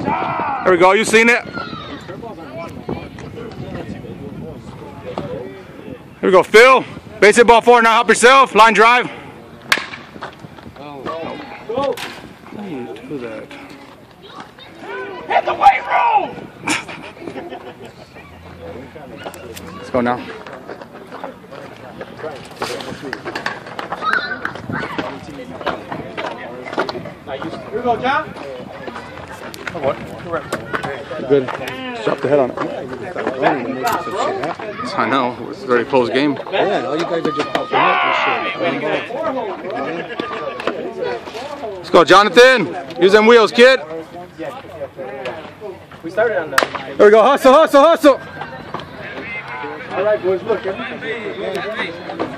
There we go. You seen it? Here we go, Phil. Base hit ball forward. Now help yourself. Line drive. How do you do that? Hit the weight room! Let's go now. Here we go, John. Good. Drop the head on it. I know. It's a very close game. Yeah, all you guys are just popping up and shit. Let's go, Jonathan. Use them wheels, kid. We started on that. There we go. Hustle, hustle, hustle. All right, boys, look. Everything's